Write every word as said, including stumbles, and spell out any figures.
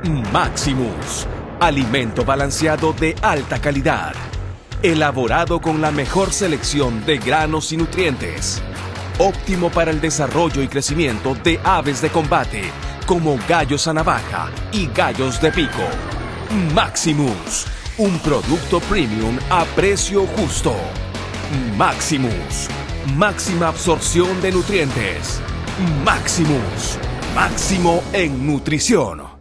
Maximus, alimento balanceado de alta calidad, elaborado con la mejor selección de granos y nutrientes, óptimo para el desarrollo y crecimiento de aves de combate como gallos a navaja y gallos de pico. Maximus, un producto premium a precio justo. Maximus, máxima absorción de nutrientes. Maximus, máximo en nutrición.